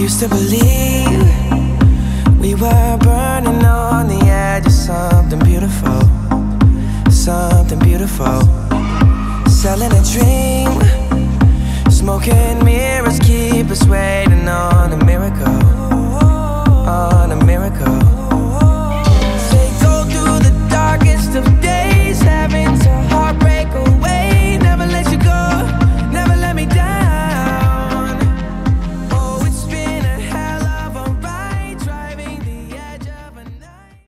used to believe we were burning on the edge of something beautiful, something beautiful. Selling a dream, smoking mirrors